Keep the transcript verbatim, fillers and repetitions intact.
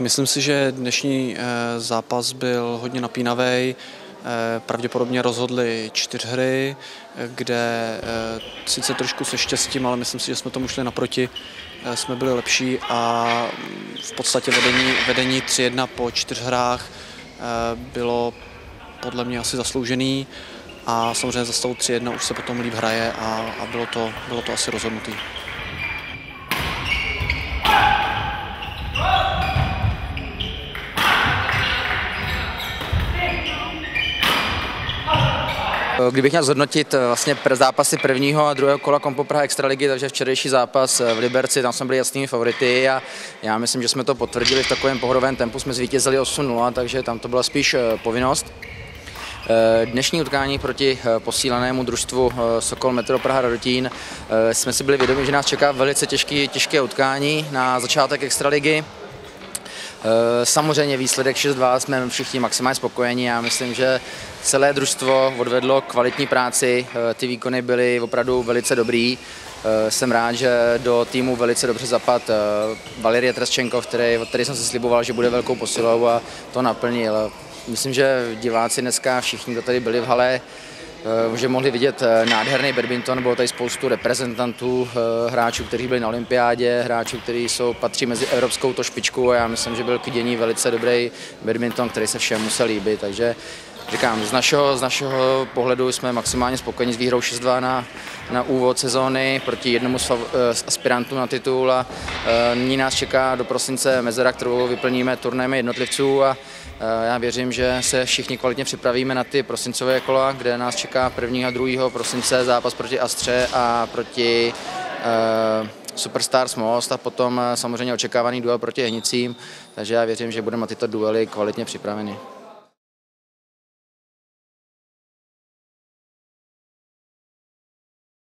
myslím si, že dnešní zápas byl hodně napínavý. Pravděpodobně rozhodly čtyřhry, kde sice trošku se štěstím, ale myslím si, že jsme tomu šli naproti, jsme byli lepší a v podstatě vedení, vedení tři jedna po čtyř hrách bylo podle mě asi zasloužený a samozřejmě za stavu tři jedna už se potom líp hraje a, a bylo, to, bylo to asi rozhodnutý. Kdybych měl zhodnotit vlastně zápasy prvního a druhého kola Kompo Praha Extraligy, takže včerejší zápas v Liberci, tam jsme byli jasnými favority a já myslím, že jsme to potvrdili v takovém pohodovém tempu, jsme zvítězili osm nula, takže tam to byla spíš povinnost. Dnešní utkání proti posílenému družstvu Sokol Metro Praha Radotín jsme si byli vědomi, že nás čeká velice těžké, těžké utkání na začátek Extraligy. Samozřejmě výsledek šest dva jsme všichni maximálně spokojeni. Já myslím, že celé družstvo odvedlo kvalitní práci, ty výkony byly opravdu velice dobrý. Jsem rád, že do týmu velice dobře zapadl Valerie Traschenkov, který, od který jsem se sliboval, že bude velkou posilou a to naplnil. Myslím, že diváci dneska všichni, kdo tady byli v hale, že mohli vidět nádherný badminton, bylo tady spoustu reprezentantů, hráčů, kteří byli na olympiádě, hráčů, kteří jsou, patří mezi evropskou to špičku a já myslím, že byl k vidění velice dobrý badminton, který se všem musel líbit, takže říkám, z našeho, z našeho pohledu jsme maximálně spokojeni s výhrou šest dva na, na úvod sezóny proti jednomu z, z aspirantů na titul a e, nyní nás čeká do prosince mezera, kterou vyplníme turnajem jednotlivců a e, já věřím, že se všichni kvalitně připravíme na ty prosincové kola, kde nás čeká prvního a druhého prosince zápas proti Astře a proti e, Superstars Most a potom samozřejmě očekávaný duel proti Hnicím, takže já věřím, že budeme na tyto duely kvalitně připraveni.